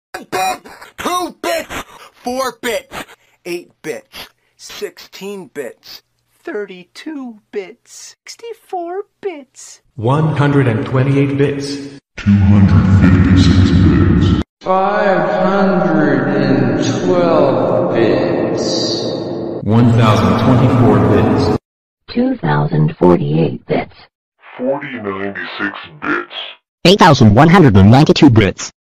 bit, 2 bits, 4 bits, 8 bits, 16 bits, 32 bits, 64 bits, 128 bits, 256 bits, 512 bits, 1024 bits, 2048 bits, 4096 bits, 8,192 bits.